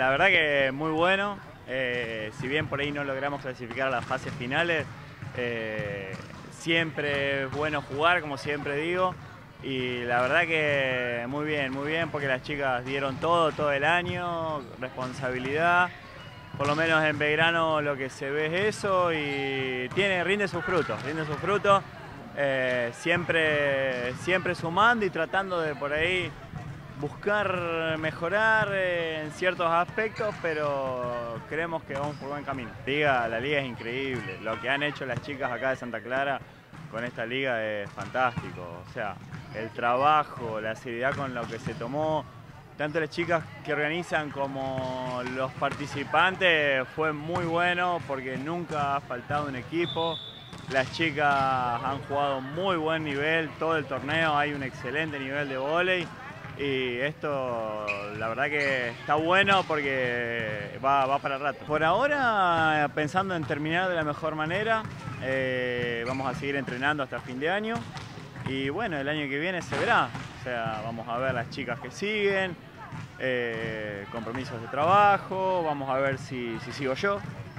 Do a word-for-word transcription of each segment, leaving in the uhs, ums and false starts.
La verdad que muy bueno, eh, si bien por ahí no logramos clasificar a las fases finales, eh, siempre es bueno jugar, como siempre digo, y la verdad que muy bien, muy bien, porque las chicas dieron todo, todo el año, responsabilidad, por lo menos en Belgrano lo que se ve es eso y tiene, rinde sus frutos, rinde sus frutos, eh, siempre, siempre sumando y tratando de por ahí buscar mejorar en ciertos aspectos, pero creemos que vamos por buen camino. La liga, la liga es increíble, lo que han hecho las chicas acá de Santa Clara con esta liga es fantástico, o sea, el trabajo, la seriedad con lo que se tomó, tanto las chicas que organizan como los participantes, fue muy bueno porque nunca ha faltado un equipo. Las chicas han jugado muy buen nivel, todo el torneo hay un excelente nivel de vóley. Y esto la verdad que está bueno porque va, va para rato. Por ahora pensando en terminar de la mejor manera, eh, vamos a seguir entrenando hasta fin de año y bueno, el año que viene se verá. O sea, vamos a ver las chicas que siguen, eh, compromisos de trabajo, vamos a ver si, si sigo yo.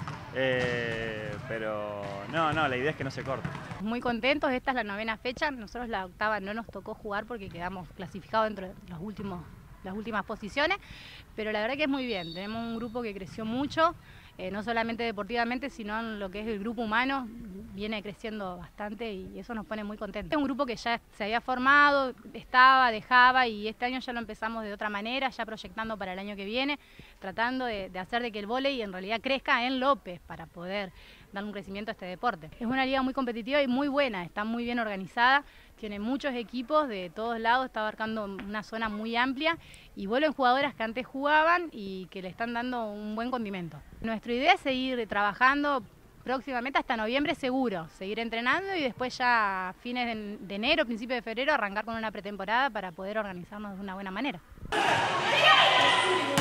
Eh, pero no, no, la idea es que no se corte. Muy contentos, esta es la novena fecha, nosotros la octava no nos tocó jugar porque quedamos clasificados dentro de los últimos, las últimas posiciones, pero la verdad que es muy bien, tenemos un grupo que creció mucho, eh, no solamente deportivamente, sino en lo que es el grupo humano, viene creciendo bastante y eso nos pone muy contentos. Es un grupo que ya se había formado, estaba, dejaba y este año ya lo empezamos de otra manera, ya proyectando para el año que viene, tratando de, de hacer de que el vóley en realidad crezca en López para poder dar un crecimiento a este deporte. Es una liga muy competitiva y muy buena, está muy bien organizada, tiene muchos equipos de todos lados, está abarcando una zona muy amplia y vuelven jugadoras que antes jugaban y que le están dando un buen condimento. Nuestra idea es seguir trabajando próximamente hasta noviembre seguro, seguir entrenando y después ya a fines de, de enero, principios de febrero, arrancar con una pretemporada para poder organizarnos de una buena manera.